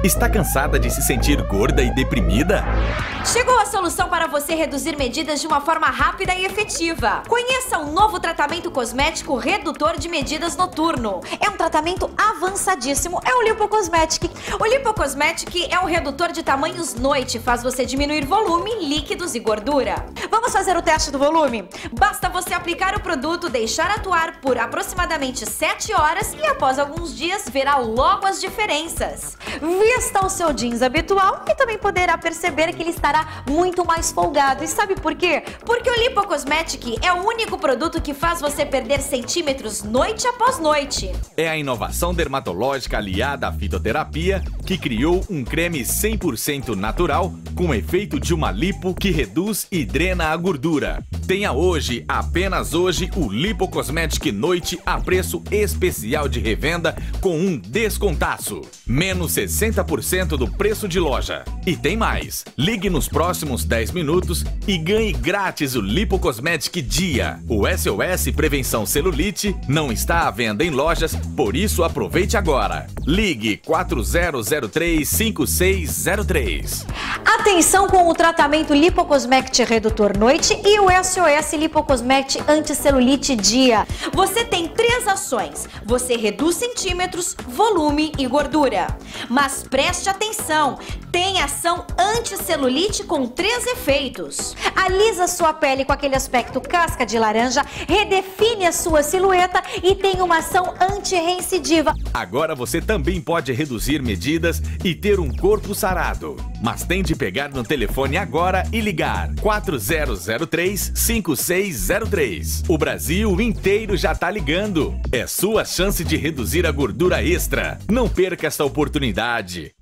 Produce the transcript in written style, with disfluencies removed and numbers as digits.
Está cansada de se sentir gorda e deprimida? Chegou a solução para você reduzir medidas de uma forma rápida e efetiva. Conheça o novo tratamento cosmético redutor de medidas noturno. É um tratamento avançadíssimo, é o Lipocosmetic. O Lipocosmetic é um redutor de tamanhos noite, faz você diminuir volume, líquidos e gordura. Vamos fazer o teste do volume? Basta você aplicar o produto, deixar atuar por aproximadamente 7 horas e após alguns dias verá logo as diferenças. Vista o seu jeans habitual e também poderá perceber que ele estará muito mais folgado. E sabe por quê? Porque o Lipocosmetic é o único produto que faz você perder centímetros noite após noite. É a inovação dermatológica aliada à fitoterapia que criou um creme 100% natural com efeito de uma lipo que reduz e drena a gordura. Tenha hoje, apenas hoje, o Lipocosmetic Noite a preço especial de revenda com um descontaço. Menos 60% do preço de loja. E tem mais. Ligue nos próximos 10 minutos e ganhe grátis o Lipocosmetic Dia. O SOS Prevenção Celulite não está à venda em lojas, por isso aproveite agora. Ligue 4003-5603. Atenção com o tratamento Lipocosmetic Redutor Noite e o SOS Lipocosmetic Anticelulite Dia. Você tem 3 ações. Você reduz centímetros, volume e gordura. Mas preste atenção, tem ação anticelulite com 3 efeitos. Alisa sua pele com aquele aspecto casca de laranja, redefine a sua silhueta e tem uma ação anti-reincidiva. Agora você também pode reduzir medidas e ter um corpo sarado. Mas tem de pegar no telefone agora e ligar 4003-5603. O Brasil inteiro já tá ligando. É sua chance de reduzir a gordura extra. Não perca essa oportunidade.